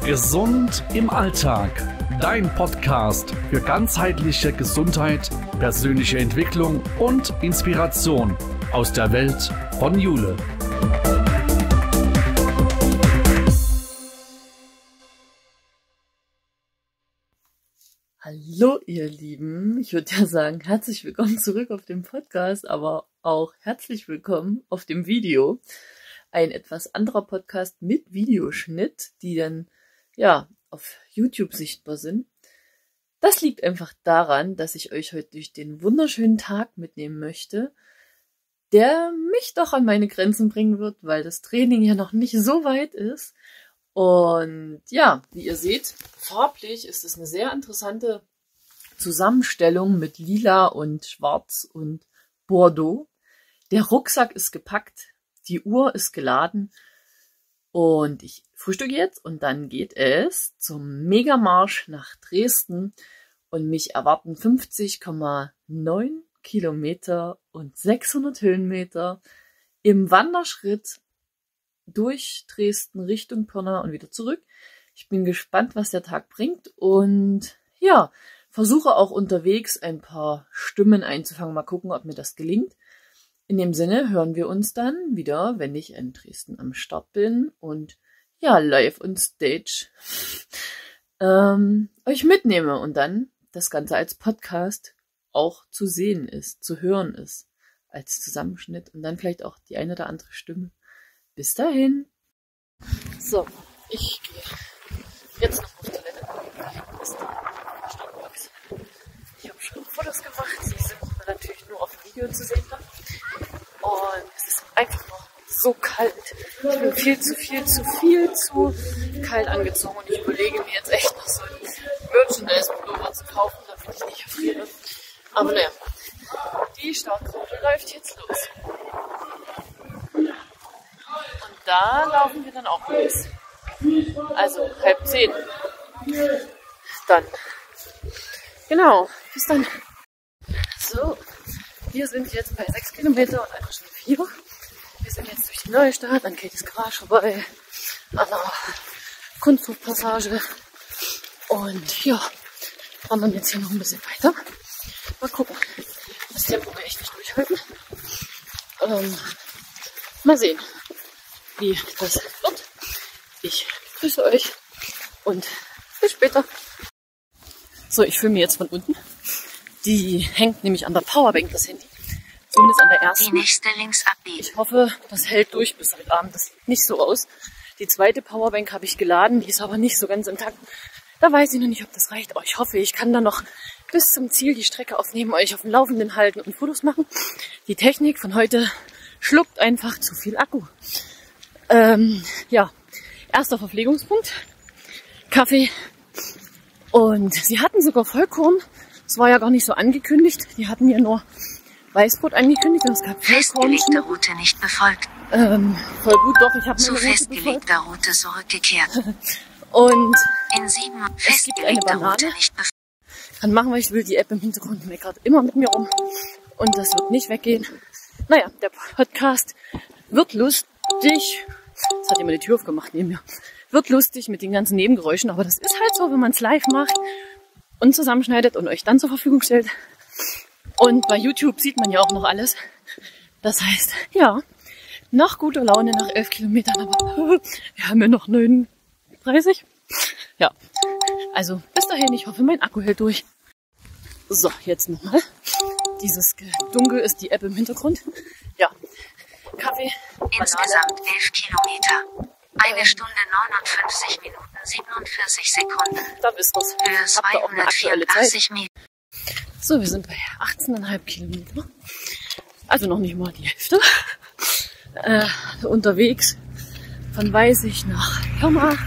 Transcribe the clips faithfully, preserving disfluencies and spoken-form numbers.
Gesund im Alltag. Dein Podcast für ganzheitliche Gesundheit, persönliche Entwicklung und Inspiration aus der Welt von Jule. Hallo ihr Lieben, ich würde ja sagen, herzlich willkommen zurück auf dem Podcast, aber auch herzlich willkommen auf dem Video. Ein etwas anderer Podcast mit Videoschnitt, die dann ja auf YouTube sichtbar sind. Das liegt einfach daran, dass ich euch heute durch den wunderschönen Tag mitnehmen möchte, der mich doch an meine Grenzen bringen wird, weil das Training ja noch nicht so weit ist. Und ja, wie ihr seht, farblich ist es eine sehr interessante Zusammenstellung mit Lila und Schwarz und Bordeaux. Der Rucksack ist gepackt, die Uhr ist geladen und ich frühstücke jetzt und dann geht es zum Megamarsch nach Dresden und mich erwarten fünfzig Komma neun Kilometer und sechshundert Höhenmeter im Wanderschritt durch Dresden Richtung Pirna und wieder zurück. Ich bin gespannt, was der Tag bringt und ja, versuche auch unterwegs ein paar Stimmen einzufangen. Mal gucken, ob mir das gelingt. In dem Sinne hören wir uns dann wieder, wenn ich in Dresden am Start bin und ja, live on stage ähm, euch mitnehme und dann das Ganze als Podcast auch zu sehen ist, zu hören ist, als Zusammenschnitt und dann vielleicht auch die eine oder andere Stimme. Bis dahin. So, ich gehe jetzt noch auf Toilette. Da ist die Startbox. Ich habe schon Fotos gemacht, die sind natürlich nur auf dem Video zu sehen. Und es ist einfach noch so kalt. Ich bin viel zu viel, zu viel zu kalt angezogen und ich überlege mir jetzt echt noch so ein Merchandise-Pullover zu kaufen, damit ich nicht erfriere. Aber naja, die Startgruppe läuft jetzt los. Und da laufen wir dann auch los. Also halb zehn. Dann. Genau, bis dann. So, wir sind jetzt bei sechs Kilometer und einfach schon vier. Wir sind jetzt durch die Neustadt, an Katys Garage vorbei, an der Kunsthofpassage. Und ja, wandern jetzt hier noch ein bisschen weiter. Mal gucken. Das Tempo will ich nicht durchhalten. Ähm, mal sehen, wie das wird. Ich grüße euch und bis später. So, ich filme jetzt von unten. Die hängt nämlich an der Powerbank, das Handy. Zumindest an der ersten. Die nächste links abbiegen. Ich hoffe, das hält durch bis heute Abend. Das sieht nicht so aus. Die zweite Powerbank habe ich geladen, die ist aber nicht so ganz intakt. Da weiß ich noch nicht, ob das reicht. Aber ich hoffe, ich kann dann noch bis zum Ziel die Strecke aufnehmen, euch auf dem Laufenden halten und Fotos machen. Die Technik von heute schluckt einfach zu viel Akku. Ähm, ja, erster Verpflegungspunkt. Kaffee. Und sie hatten sogar Vollkorn. Das war ja gar nicht so angekündigt. Die hatten ja nur Weißbrot angekündigt und es gab Vollkorn. Festgelegte Route nicht befolgt. Ähm, voll gut, doch, ich habe Zu meine Route festgelegter befolgt. Route zurückgekehrt. Und In sieben es gibt eine festgelegter Banane. Route nicht befolgt. kann machen, was ich will. Die App im Hintergrund meckert immer mit mir rum. Und das wird nicht weggehen. Naja, der Podcast wird lustig. Jetzt hat jemand die Tür aufgemacht neben mir. Wird lustig mit den ganzen Nebengeräuschen. Aber das ist halt so, wenn man es live macht und zusammenschneidet und euch dann zur Verfügung stellt. Und bei YouTube sieht man ja auch noch alles. Das heißt, ja, nach guter Laune nach elf Kilometern, aber wir haben ja noch neununddreißig. Ja, also bis dahin, ich hoffe, mein Akku hält durch. So, jetzt nochmal. Dieses Dunkel ist die App im Hintergrund. Ja, Kaffee, Banane. Insgesamt elf Kilometer. Eine Stunde neunundfünfzig Minuten siebenundvierzig Sekunden. Da wisst ihr's. Höhe Habt ihr auch eine aktuelle Zeit? zweihundertvierundachtzig Meter. So, wir sind bei achtzehn Komma fünf Kilometer. Also noch nicht mal die Hälfte. Äh, unterwegs von Weißig nach Pirna.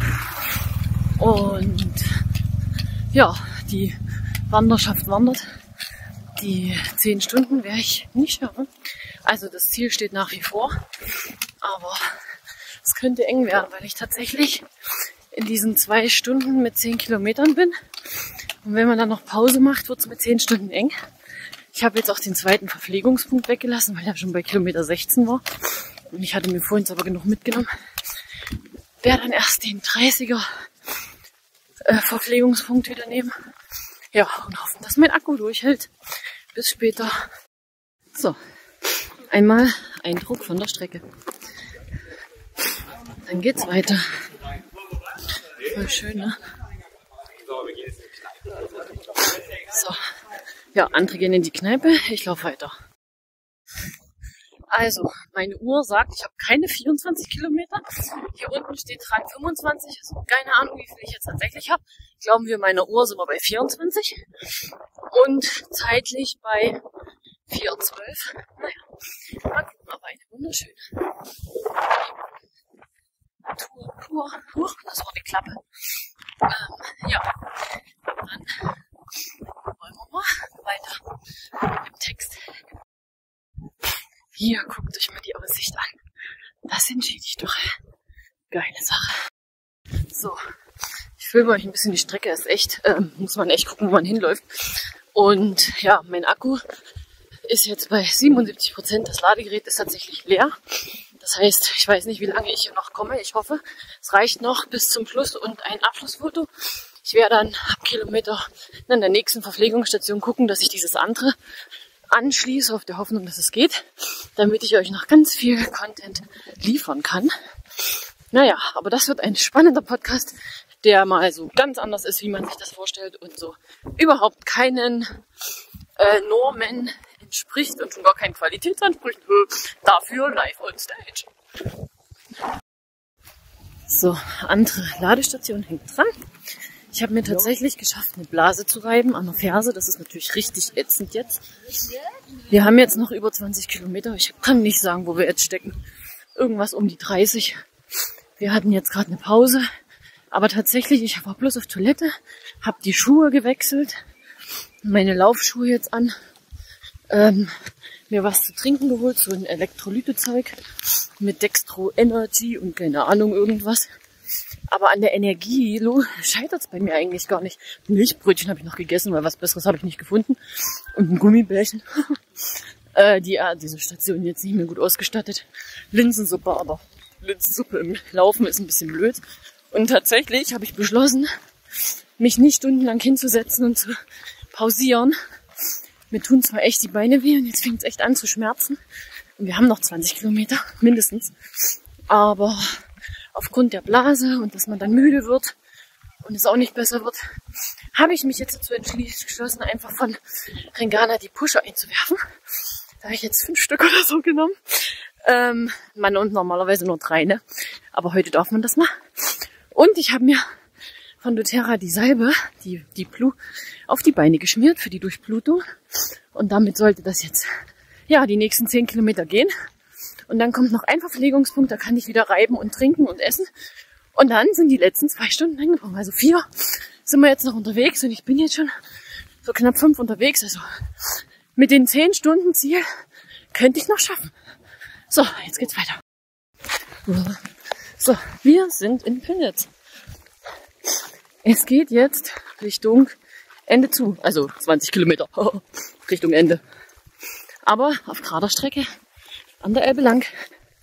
Und ja, die Wanderschaft wandert. Die zehn Stunden werde ich nicht schaffen. Also das Ziel steht nach wie vor. Aber es könnte eng werden, weil ich tatsächlich in diesen zwei Stunden mit zehn Kilometern bin. Und wenn man dann noch Pause macht, wird es mit zehn Stunden eng. Ich habe jetzt auch den zweiten Verpflegungspunkt weggelassen, weil er schon bei Kilometer sechzehn war. Und ich hatte mir vorhin aber genug mitgenommen. Werde dann erst den dreißiger äh, Verpflegungspunkt wieder nehmen. Ja, und hoffen, dass mein Akku durchhält. Bis später. So, einmal Eindruck von der Strecke. Dann geht's weiter. Voll schön, ne? So, ja, andere gehen in die Kneipe. Ich laufe weiter. Also, meine Uhr sagt, ich habe keine vierundzwanzig Kilometer. Hier unten steht dran fünfundzwanzig. Also keine Ahnung, wie viel ich jetzt tatsächlich habe. Glauben wir, meiner Uhr sind wir bei vierundzwanzig. Und zeitlich bei vier Uhr zwölf. Naja, mal gucken, aber eine wunderschöne Tour pur. Huch, das war die Klappe. Ähm, ja, dann wollen wir mal weiter im Text. Hier, guckt euch mal die Aussicht an. Das entschädigt ich doch. Geile Sache. So, ich filme euch ein bisschen die Strecke. Ist echt, ähm, muss man echt gucken, wo man hinläuft. Und ja, mein Akku ist jetzt bei siebenundsiebzig Prozent. Das Ladegerät ist tatsächlich leer. Das heißt, ich weiß nicht, wie lange ich hier noch komme. Ich hoffe, es reicht noch bis zum Schluss und ein Abschlussfoto. Ich werde dann ab Kilometer in der nächsten Verpflegungsstation gucken, dass ich dieses andere anschließe, auf der Hoffnung, dass es geht, damit ich euch noch ganz viel Content liefern kann. Naja, aber das wird ein spannender Podcast, der mal so ganz anders ist, wie man sich das vorstellt und so überhaupt keinen äh, Normen entspricht und schon gar keinen Qualitätsansprüchen. Dafür live on stage. So, andere Ladestation hängt dran. Ich habe mir tatsächlich geschafft, eine Blase zu reiben an der Ferse. Das ist natürlich richtig ätzend jetzt. Wir haben jetzt noch über zwanzig Kilometer. Ich kann nicht sagen, wo wir jetzt stecken. Irgendwas um die dreißig. Wir hatten jetzt gerade eine Pause. Aber tatsächlich, ich war bloß auf Toilette, habe die Schuhe gewechselt, meine Laufschuhe jetzt an, ähm, mir was zu trinken geholt, so ein Elektrolytezeug mit Dextro Energy und keine Ahnung irgendwas. Aber an der Energie scheitert es bei mir eigentlich gar nicht. Milchbrötchen habe ich noch gegessen, weil was Besseres habe ich nicht gefunden. Und ein Gummibärchen. äh, die, ja, diese Station jetzt nicht mehr gut ausgestattet. Linsensuppe, aber Linsensuppe im Laufen ist ein bisschen blöd. Und tatsächlich habe ich beschlossen, mich nicht stundenlang hinzusetzen und zu pausieren. Mir tun zwar echt die Beine weh und jetzt fängt es echt an zu schmerzen. Und wir haben noch zwanzig Kilometer, mindestens. Aber aufgrund der Blase und dass man dann müde wird und es auch nicht besser wird, habe ich mich jetzt dazu entschlossen, einfach von Rengana die Pusher einzuwerfen. Da habe ich jetzt fünf Stück oder so genommen. Ähm, man und normalerweise nur drei, ne? Aber heute darf man das mal. Und ich habe mir von doTERRA die Salbe, die, die Blue, auf die Beine geschmiert für die Durchblutung. Und damit sollte das jetzt, ja, die nächsten zehn Kilometer gehen. Und dann kommt noch ein Verpflegungspunkt, da kann ich wieder reiben und trinken und essen. Und dann sind die letzten zwei Stunden angefangen. Also vier sind wir jetzt noch unterwegs und ich bin jetzt schon so knapp fünf unterwegs. Also mit den zehn Stunden Ziel könnte ich noch schaffen. So, jetzt geht's weiter. So, wir sind in Pillnitz. Es geht jetzt Richtung Ende zu. Also zwanzig Kilometer Richtung Ende. Aber auf gerader Strecke an der Elbe lang.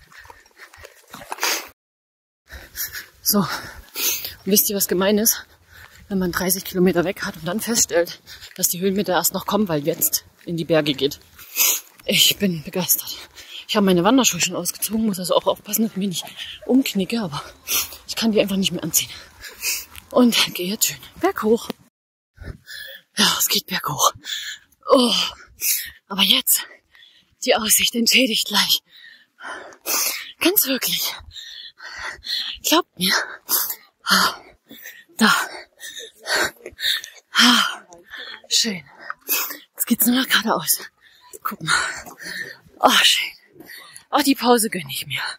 So, und wisst ihr, was gemein ist? Wenn man dreißig Kilometer weg hat und dann feststellt, dass die Höhenmeter erst noch kommen, weil jetzt in die Berge geht. Ich bin begeistert. Ich habe meine Wanderschuhe schon ausgezogen, muss also auch aufpassen, dass ich mich nicht umknicke, aber ich kann die einfach nicht mehr anziehen. Und gehe jetzt schön berghoch. Ja, es geht berghoch. Oh, aber jetzt, die Aussicht entschädigt gleich. Ganz wirklich. Glaubt mir. Da. Schön. Jetzt geht's nur noch geradeaus. Guck mal. Oh, schön. Oh, die Pause gönne ich mir.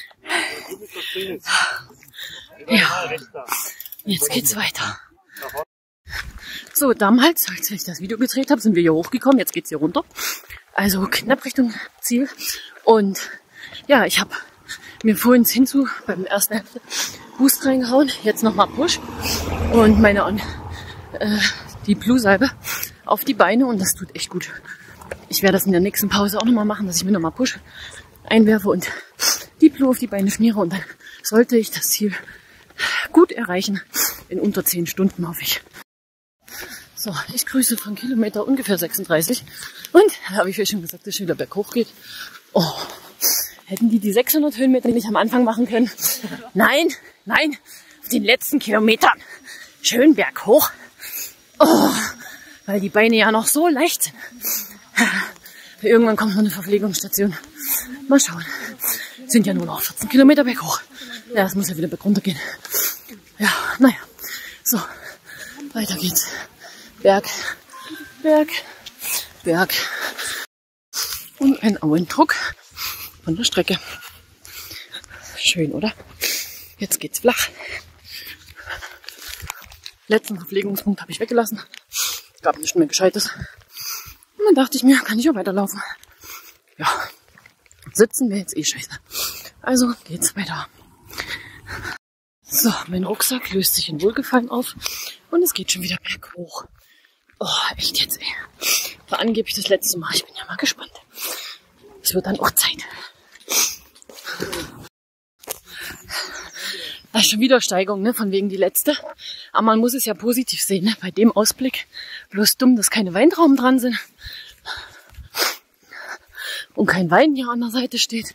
Ja. Jetzt geht's weiter. So, damals, als ich das Video gedreht habe, sind wir hier hochgekommen. Jetzt geht's hier runter. Also knapp Richtung Ziel. Und ja, ich habe mir vorhin hinzu beim ersten Hälfte Boost reingehauen. Jetzt nochmal Push. Und meine äh, die Blue-Salbe auf die Beine. Und das tut echt gut. Ich werde das in der nächsten Pause auch nochmal machen, dass ich mir nochmal Push einwerfe und die Blue auf die Beine schmiere. Und dann sollte ich das Ziel gut erreichen. In unter zehn Stunden, hoffe ich. So, ich grüße von Kilometer ungefähr sechsunddreißig. Und, habe ich ja schon gesagt, dass es wieder berghoch geht. Oh, hätten die die sechshundert Höhenmeter nicht am Anfang machen können? Nein, nein, auf den letzten Kilometern. Schön berghoch. Oh, weil die Beine ja noch so leicht sind. Irgendwann kommt noch eine Verpflegungsstation. Mal schauen. Sind ja nur noch vierzehn Kilometer berghoch. Ja, es muss ja wieder berg runtergehen. Ja, naja. So, weiter geht's. Berg, Berg, Berg. Und ein Auendruck von der Strecke. Schön, oder? Jetzt geht's flach. Letzten Verpflegungspunkt habe ich weggelassen. Gab nicht mehr Gescheites. Und dann dachte ich mir, kann ich auch weiterlaufen. Ja, sitzen wir jetzt eh scheiße. Also geht's weiter. So, mein Rucksack löst sich in Wohlgefallen auf und es geht schon wieder berghoch. Oh, echt jetzt, ey. War angeblich das letzte Mal. Ich bin ja mal gespannt. Es wird dann auch Zeit. Das ist schon wieder Steigung, ne? Von wegen die letzte. Aber man muss es ja positiv sehen, ne? Bei dem Ausblick. Bloß dumm, dass keine Weintrauben dran sind. Und kein Wein hier an der Seite steht.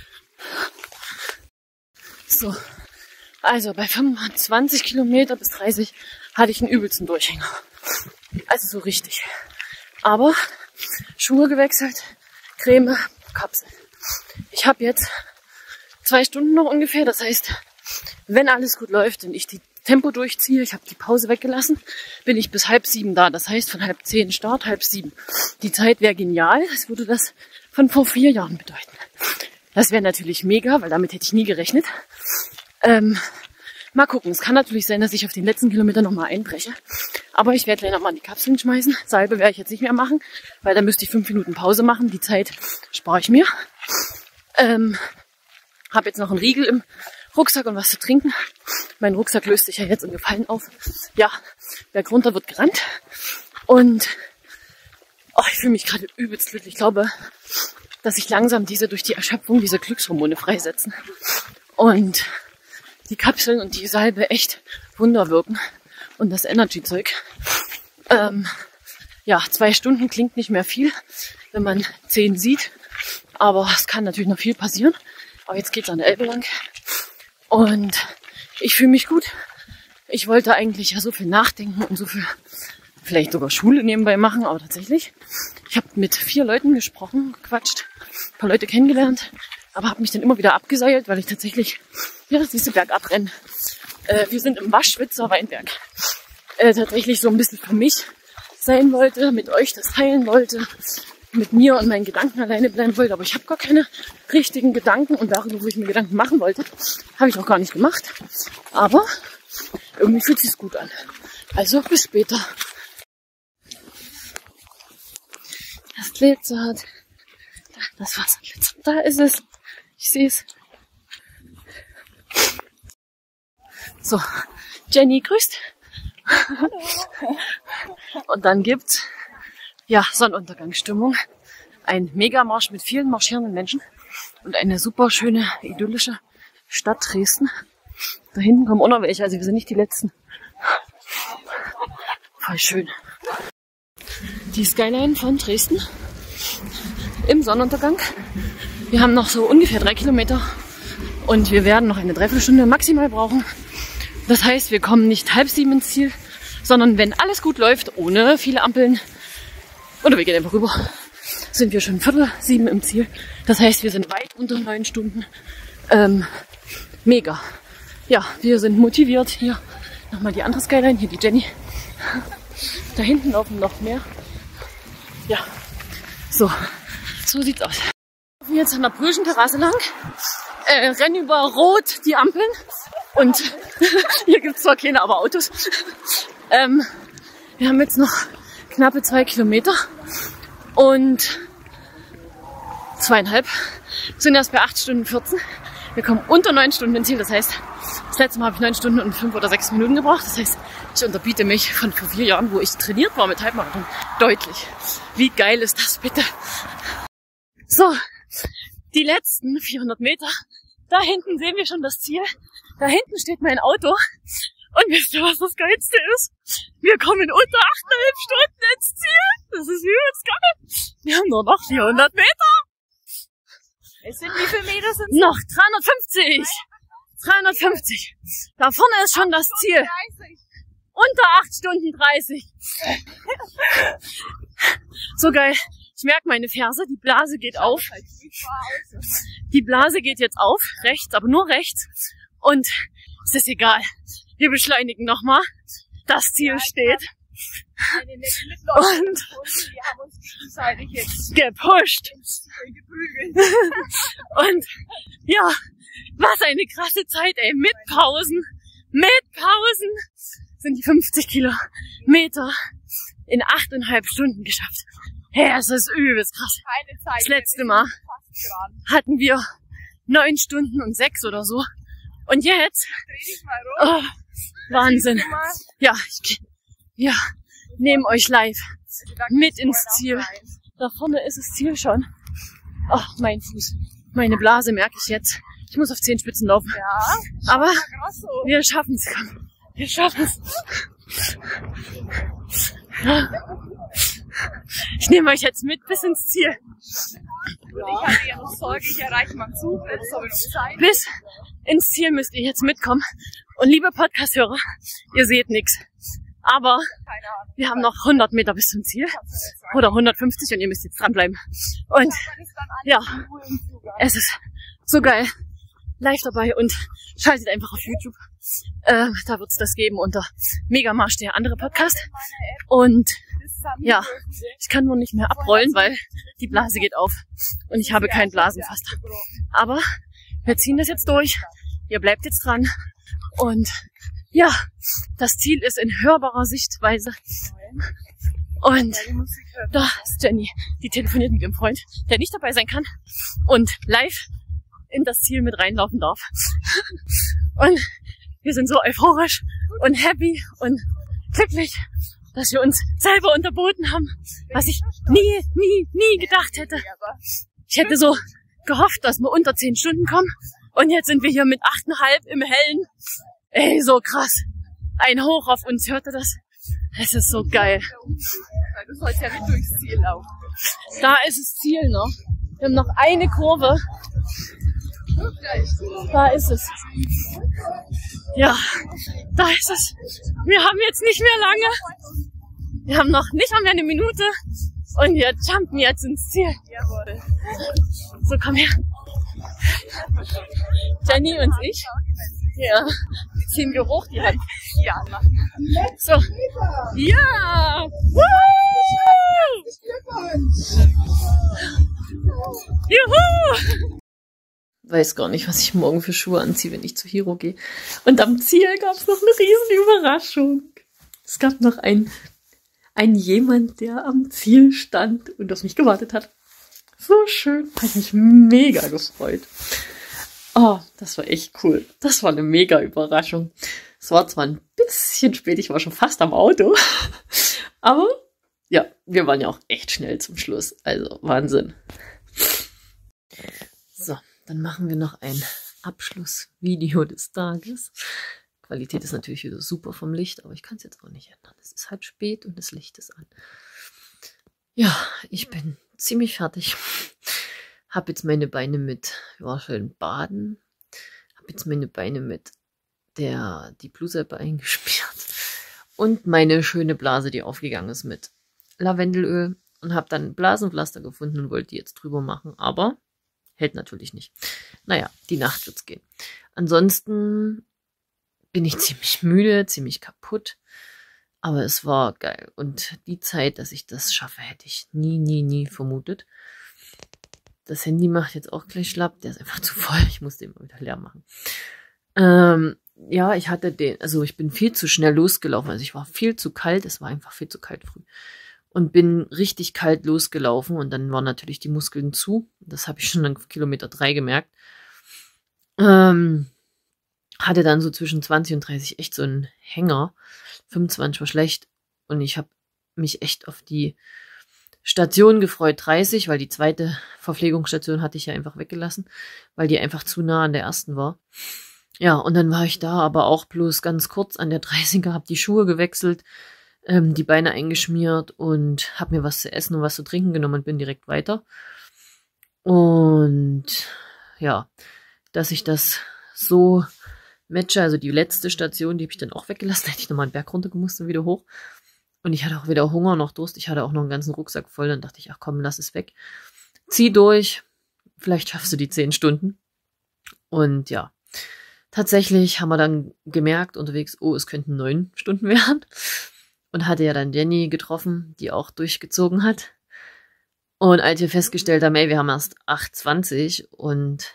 So. Also bei fünfundzwanzig Kilometer bis dreißig hatte ich einen übelsten Durchhänger. Also so richtig. Aber Schuhe gewechselt, Creme, Kapsel. Ich habe jetzt zwei Stunden noch ungefähr. Das heißt, wenn alles gut läuft und ich die Tempo durchziehe, ich habe die Pause weggelassen, bin ich bis halb sieben da. Das heißt, von halb zehn Start, halb sieben. Die Zeit wäre genial. Das würde das von vor vier Jahren bedeuten. Das wäre natürlich mega, weil damit hätte ich nie gerechnet. Ähm, mal gucken. Es kann natürlich sein, dass ich auf den letzten Kilometer nochmal einbreche. Aber ich werde gleich nochmal in die Kapseln schmeißen. Salbe werde ich jetzt nicht mehr machen, weil da müsste ich fünf Minuten Pause machen. Die Zeit spare ich mir. Ähm, habe jetzt noch einen Riegel im Rucksack und was zu trinken. Mein Rucksack löst sich ja jetzt in Gefallen auf. Ja, berg runter wird gerannt. Und oh, ich fühle mich gerade übelst glücklich. Ich glaube, dass sich langsam diese durch die Erschöpfung diese Glückshormone freisetzen. Und die Kapseln und die Salbe echt Wunder wirken. Und das Energy-Zeug. Ähm, ja, zwei Stunden klingt nicht mehr viel, wenn man zehn sieht. Aber es kann natürlich noch viel passieren. Aber jetzt geht's an der Elbe lang. Und ich fühle mich gut. Ich wollte eigentlich ja so viel nachdenken und so viel, vielleicht sogar Schule nebenbei machen, aber tatsächlich. Ich habe mit vier Leuten gesprochen, gequatscht, ein paar Leute kennengelernt, aber habe mich dann immer wieder abgeseilt, weil ich tatsächlich, ja, das ist Bergabrennen. Äh, wir sind im Waschwitzer Weinberg. Äh, tatsächlich so ein bisschen für mich sein wollte, mit euch das teilen wollte, mit mir und meinen Gedanken alleine bleiben wollte, aber ich habe gar keine richtigen Gedanken und darüber, wo ich mir Gedanken machen wollte, habe ich auch gar nicht gemacht. Aber irgendwie fühlt sich's gut an. Also bis später. Das glitzert. Das Wasser glitzert. Da ist es. Ich sehe es. So, Jenny grüßt. Und dann gibt's ja Sonnenuntergangsstimmung. Ein Megamarsch mit vielen marschierenden Menschen und eine super schöne, idyllische Stadt Dresden. Da hinten kommen auch noch welche, also wir sind nicht die Letzten. Voll schön. Die Skyline von Dresden im Sonnenuntergang. Wir haben noch so ungefähr drei Kilometer und wir werden noch eine Dreiviertelstunde maximal brauchen. Das heißt, wir kommen nicht halb sieben ins Ziel, sondern wenn alles gut läuft, ohne viele Ampeln, oder wir gehen einfach rüber, sind wir schon viertel sieben im Ziel. Das heißt, wir sind weit unter neun Stunden. Ähm, mega. Ja, wir sind motiviert. Hier nochmal die andere Skyline, hier die Jenny. Da hinten laufen noch mehr. Ja, so, so sieht's aus. Wir laufen jetzt an der Brüschen Terrasse lang, äh, rennen über Rot die Ampeln und hier gibt's zwar keine, aber Autos. Ähm, wir haben jetzt noch knappe zwei Kilometer und zweieinhalb, sind erst bei acht Stunden vierzehn. Wir kommen unter neun Stunden ins Ziel, das heißt, das letzte Mal habe ich neun Stunden und fünf oder sechs Minuten gebraucht. Das heißt, ich unterbiete mich von vor vier Jahren, wo ich trainiert war mit Halbmarathon, deutlich. Wie geil ist das bitte? So, die letzten vierhundert Meter. Da hinten sehen wir schon das Ziel. Da hinten steht mein Auto. Und wisst ihr, was das Geilste ist? Wir kommen unter achteinhalb Stunden ins Ziel. Das ist übelst geil. Wir haben nur noch vierhundert Meter. Es sind wie viele Meter sind es? Noch dreihundertfünfzig. dreihundertfünfzig. Da vorne ist schon das Ziel. Unter acht Stunden dreißig. So geil. Ich merke meine Ferse, die Blase geht auf. Die Blase geht jetzt auf, rechts, aber nur rechts. Und es ist egal. Wir beschleunigen nochmal. Das Ziel steht. Und die haben uns gegenseitig jetzt gepusht. Und ja, was eine krasse Zeit, ey. Mit Pausen, mit Pausen sind die fünfzig Kilometer in achteinhalb Stunden geschafft. Hey, es ist übelst krass. Keine Zeit. Das letzte Mal hatten wir neun Stunden und sechs oder so. Und jetzt, oh, Wahnsinn. Ja, ich ja, nehme euch live mit ins Ziel. Da vorne ist das Ziel schon. Oh, mein Fuß, meine Blase merke ich jetzt. Ich muss auf Zehenspitzen laufen. Ja, aber wir schaffen es. Wir schaffen es. Ich nehme euch jetzt mit bis ins Ziel. Und ich hatte ja noch Sorge, ich erreiche meinen Zug, jetzt habe ich noch Zeit. Bis ins Ziel müsst ihr jetzt mitkommen. Und liebe Podcast-Hörer, ihr seht nichts. Aber wir haben noch hundert Meter bis zum Ziel. Oder hundertfünfzig und ihr müsst jetzt dranbleiben. Und ja, es ist so geil. Live dabei und schaltet einfach auf YouTube. Äh, da wird es das geben unter Megamarsch, der andere Podcast. Und ja, ich kann nur nicht mehr abrollen, weil die Blase geht auf. Und ich habe kein Blasenpflaster. Aber wir ziehen das jetzt durch. Ihr bleibt jetzt dran. Und ja, das Ziel ist in hörbarer Sichtweise. Und da ist Jenny, die telefoniert mit ihrem Freund, der nicht dabei sein kann und live in das Ziel mit reinlaufen darf. Und wir sind so euphorisch und happy und glücklich, dass wir uns selber unterboten haben, was ich nie, nie, nie gedacht hätte. Ich hätte so gehofft, dass wir unter zehn Stunden kommen und jetzt sind wir hier mit achteinhalb im Hellen. Ey, so krass. Ein Hoch auf uns, hört ihr das? Es ist so geil. Du sollst ja nicht durchs Ziel laufen. Da ist das Ziel noch. Wir haben noch eine Kurve. Da ist es. Ja, da ist es. Wir haben jetzt nicht mehr lange. Wir haben noch nicht mal mehr eine Minute. Und wir jumpen jetzt ins Ziel. Jawohl. So, komm her. Jenny und ich. Ja. Ziehen wir hoch die Hand. Ja, machen. So. Ja! Woo! Juhu! Weiß gar nicht, was ich morgen für Schuhe anziehe, wenn ich zu Hero gehe. Und am Ziel gab es noch eine riesen Überraschung. Es gab noch ein, ein jemand, der am Ziel stand und auf mich gewartet hat. So schön. Hat mich mega gefreut. Oh, das war echt cool. Das war eine mega Überraschung. Es war zwar ein bisschen spät, ich war schon fast am Auto. Aber ja, wir waren ja auch echt schnell zum Schluss. Also Wahnsinn. So, dann machen wir noch ein Abschlussvideo des Tages. Qualität ist natürlich wieder super vom Licht, aber ich kann es jetzt auch nicht ändern. Es ist halt spät und das Licht ist an. Ja, ich bin ziemlich fertig. Hab jetzt meine Beine mit, ja, schön baden. Hab jetzt meine Beine mit der die Bluse eingeschmiert. Und meine schöne Blase, die aufgegangen ist mit Lavendelöl. Und habe dann Blasenpflaster gefunden und wollte die jetzt drüber machen. Aber hält natürlich nicht. Naja, die Nacht wird's gehen. Ansonsten bin ich ziemlich müde, ziemlich kaputt. Aber es war geil. Und die Zeit, dass ich das schaffe, hätte ich nie, nie, nie vermutet. Das Handy macht jetzt auch gleich schlapp. Der ist einfach zu voll. Ich muss den mal wieder leer machen. Ähm, ja, ich hatte den, also ich bin viel zu schnell losgelaufen. Also ich war viel zu kalt. Es war einfach viel zu kalt früh. Und bin richtig kalt losgelaufen. Und dann waren natürlich die Muskeln zu. Das habe ich schon an Kilometer drei gemerkt. Ähm, hatte dann so zwischen zwanzig und dreißig echt so einen Hänger. fünfundzwanzig war schlecht. Und ich habe mich echt auf die Station gefreut, dreißig, weil die zweite Verpflegungsstation hatte ich ja einfach weggelassen, weil die einfach zu nah an der ersten war. Ja, und dann war ich da, aber auch bloß ganz kurz an der dreißiger, habe die Schuhe gewechselt, ähm, die Beine eingeschmiert und habe mir was zu essen und was zu trinken genommen und bin direkt weiter. Und ja, dass ich das so matche, also die letzte Station, die habe ich dann auch weggelassen, da hätte ich nochmal einen Berg runter gemusst und wieder hoch. Und ich hatte auch wieder Hunger, noch Durst, ich hatte auch noch einen ganzen Rucksack voll, dann dachte ich, ach komm, lass es weg. Zieh durch, vielleicht schaffst du die zehn Stunden. Und ja, tatsächlich haben wir dann gemerkt unterwegs, oh, es könnten neun Stunden werden. Und hatte ja dann Jenny getroffen, die auch durchgezogen hat. Und als wir festgestellt haben, ey, wir haben erst acht zwanzig und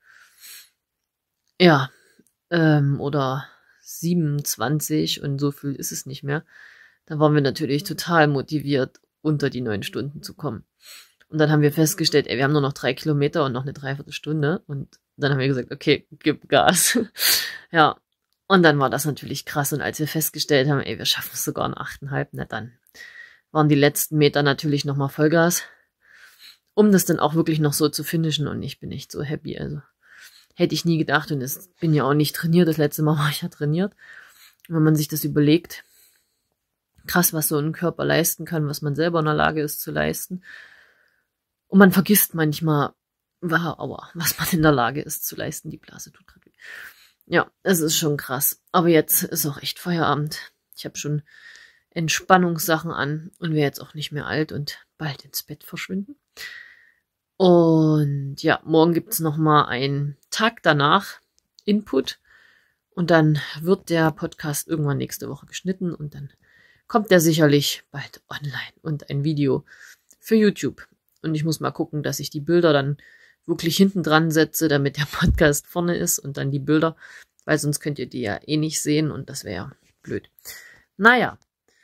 ja, ähm, oder siebenundzwanzig und so viel ist es nicht mehr, dann waren wir natürlich total motiviert, unter die neun Stunden zu kommen. Und dann haben wir festgestellt, ey, wir haben nur noch drei Kilometer und noch eine Dreiviertelstunde. Und dann haben wir gesagt, okay, gib Gas. Ja, und dann war das natürlich krass. Und als wir festgestellt haben, ey, wir schaffen es sogar in achteinhalb, na dann waren die letzten Meter natürlich nochmal Vollgas, um das dann auch wirklich noch so zu finishen. Und ich bin echt so happy. Also hätte ich nie gedacht. Und es bin ja auch nicht trainiert. Das letzte Mal war ich ja trainiert. Und wenn man sich das überlegt, krass, was so ein Körper leisten kann, was man selber in der Lage ist zu leisten. Und man vergisst manchmal, aua, was man in der Lage ist zu leisten. Die Blase tut gerade weh. Ja, es ist schon krass. Aber jetzt ist auch echt Feierabend. Ich habe schon Entspannungssachen an und werde jetzt auch nicht mehr alt und bald ins Bett verschwinden. Und ja, morgen gibt's noch mal einen Tag danach Input. Und dann wird der Podcast irgendwann nächste Woche geschnitten und dann kommt der sicherlich bald online und ein Video für YouTube. Und ich muss mal gucken, dass ich die Bilder dann wirklich hinten dran setze, damit der Podcast vorne ist und dann die Bilder, weil sonst könnt ihr die ja eh nicht sehen und das wäre blöd. Naja,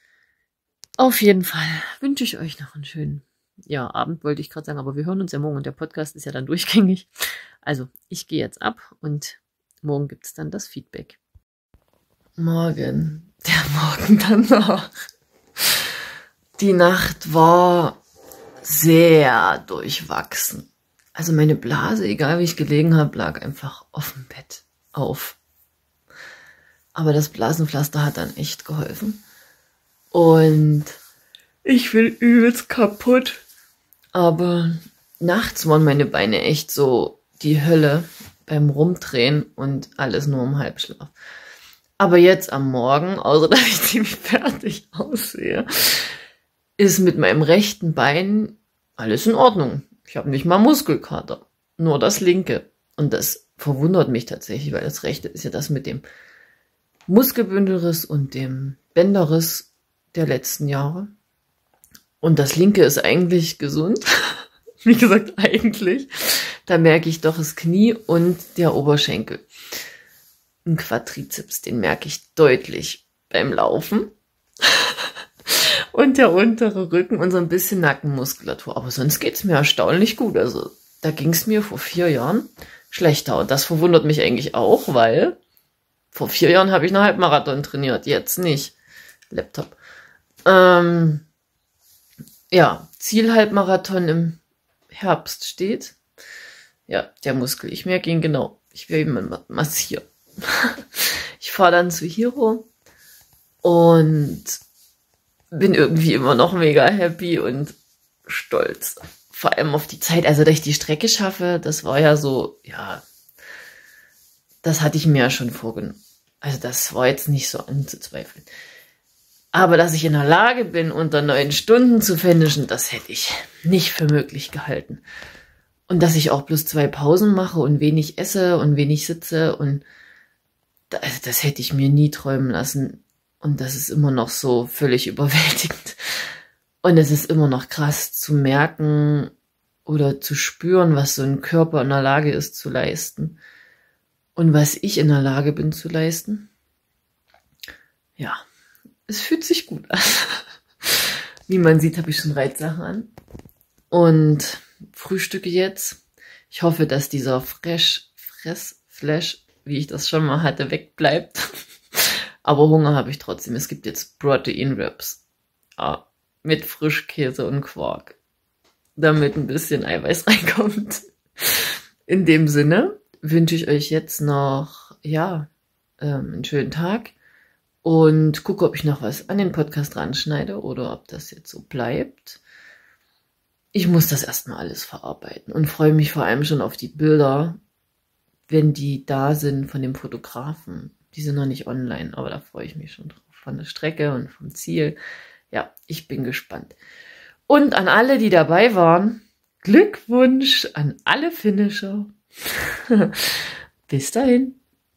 auf jeden Fall wünsche ich euch noch einen schönen ja, Abend, wollte ich gerade sagen, aber wir hören uns ja morgen und der Podcast ist ja dann durchgängig. Also, ich gehe jetzt ab und morgen gibt es dann das Feedback. Morgen, der Morgen danach. Die Nacht war sehr durchwachsen. Also meine Blase, egal wie ich gelegen habe, lag einfach auf dem Bett auf. Aber das Blasenpflaster hat dann echt geholfen. Und ich bin übelst kaputt. Aber nachts waren meine Beine echt so die Hölle beim Rumdrehen und alles nur im Halbschlaf. Aber jetzt am Morgen, außer dass ich ziemlich fertig aussehe, ist mit meinem rechten Bein alles in Ordnung. Ich habe nicht mal Muskelkater, nur das linke. Und das verwundert mich tatsächlich, weil das rechte ist ja das mit dem Muskelbündelriss und dem Bänderriss der letzten Jahre. Und das linke ist eigentlich gesund. Wie gesagt, eigentlich. Da merke ich doch das Knie und der Oberschenkel. Ein Quadrizeps, den merke ich deutlich beim Laufen. Und der untere Rücken und so ein bisschen Nackenmuskulatur. Aber sonst geht's mir erstaunlich gut. Also da ging's mir vor vier Jahren schlechter. Und das verwundert mich eigentlich auch, weil vor vier Jahren habe ich einen Halbmarathon trainiert. Jetzt nicht. Laptop. Ähm, ja, Zielhalbmarathon im Herbst steht. Ja, der Muskel. Ich merke ihn genau. Ich werde ihn massieren. Ich fahre dann zu Hero und bin irgendwie immer noch mega happy und stolz. Vor allem auf die Zeit, also dass ich die Strecke schaffe, das war ja so, ja, das hatte ich mir ja schon vorgenommen. Also das war jetzt nicht so anzuzweifeln. Aber dass ich in der Lage bin, unter neun Stunden zu finishen, das hätte ich nicht für möglich gehalten. Und dass ich auch bloß zwei Pausen mache und wenig esse und wenig sitze und das, das hätte ich mir nie träumen lassen. Und das ist immer noch so völlig überwältigend. Und es ist immer noch krass zu merken oder zu spüren, was so ein Körper in der Lage ist zu leisten. Und was ich in der Lage bin zu leisten. Ja, es fühlt sich gut an. Wie man sieht, habe ich schon Reitsachen an. Und frühstücke jetzt. Ich hoffe, dass dieser Fresh, Fress, Flash, wie ich das schon mal hatte, wegbleibt. Aber Hunger habe ich trotzdem. Es gibt jetzt Protein Wraps. Ja, mit Frischkäse und Quark. Damit ein bisschen Eiweiß reinkommt. In dem Sinne wünsche ich euch jetzt noch ja, ähm, einen schönen Tag und gucke, ob ich noch was an den Podcast ranschneide oder ob das jetzt so bleibt. Ich muss das erstmal alles verarbeiten und freue mich vor allem schon auf die Bilder, wenn die da sind von dem Fotografen. Die sind noch nicht online, aber da freue ich mich schon drauf. Von der Strecke und vom Ziel. Ja, ich bin gespannt. Und an alle, die dabei waren, Glückwunsch an alle Finisher. Bis dahin.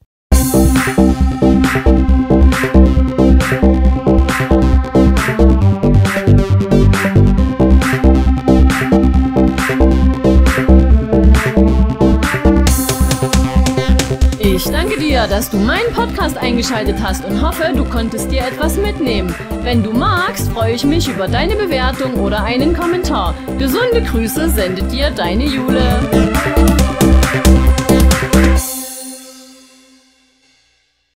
Ich danke dir, dass du meinen Podcast eingeschaltet hast und hoffe, du konntest dir etwas mitnehmen. Wenn du magst, freue ich mich über deine Bewertung oder einen Kommentar. Gesunde Grüße sendet dir deine Jule.